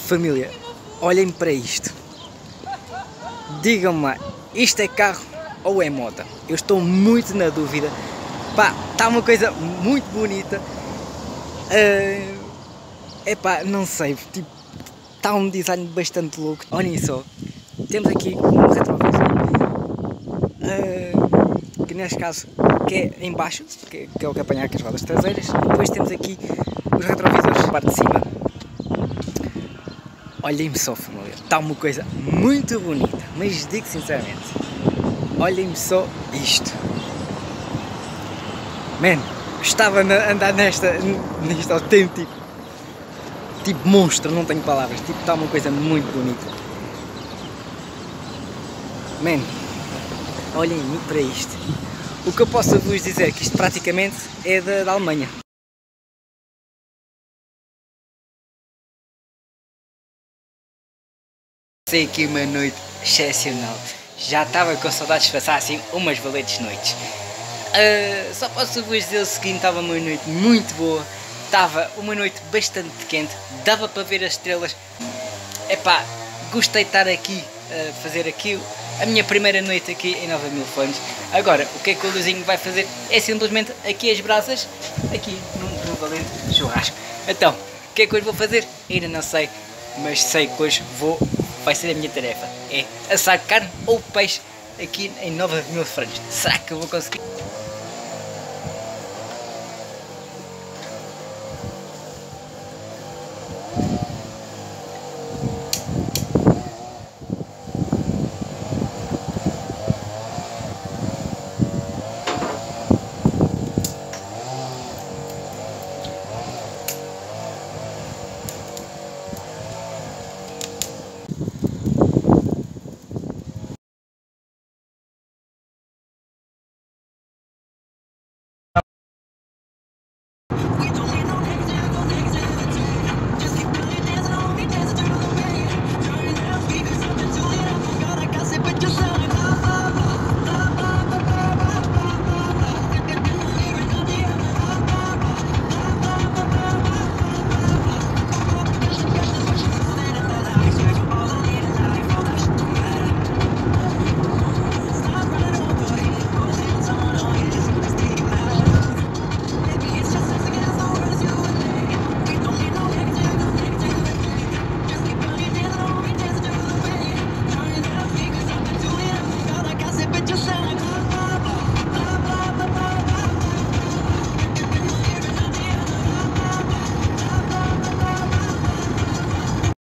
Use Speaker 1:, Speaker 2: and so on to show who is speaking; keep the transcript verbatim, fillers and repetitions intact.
Speaker 1: Família, olhem para isto. Digam-me lá, isto é carro ou é moto? Eu estou muito na dúvida. Pá, está uma coisa muito bonita. Uh, epá, não sei, tipo, está um design bastante louco. Olhem só, temos aqui um retrovisor, uh, que neste caso que é em baixo, que, que é o que apanha aqui as rodas traseiras. Depois temos aqui os retrovisores na parte de cima. Olhem-me só, família, está uma coisa muito bonita, mas digo sinceramente, olhem-me só isto. Man, gostava de andar nesta, neste autêntico, tipo monstro, não tenho palavras, tipo, está uma coisa muito bonita. Man, olhem-me para isto. O que eu posso vos dizer é que isto praticamente é da, da Alemanha. Passei aqui uma noite excepcional. Já estava com saudades de passar assim umas valentes noites. Uh, só posso vos dizer o seguinte, estava uma noite muito boa. Estava uma noite bastante quente, dava para ver as estrelas. Epá, gostei de estar aqui a uh, fazer aqui a minha primeira noite aqui em Nova Mil Fontes. Agora, o que é que o Luizinho vai fazer? É simplesmente aqui as brasas, aqui num, num valente churrasco. Então, o que é que hoje vou fazer? Ainda não sei, mas sei que hoje vou, vai ser a minha tarefa. É assar carne ou peixe aqui em Nova Mil Fontes. Será que eu vou conseguir?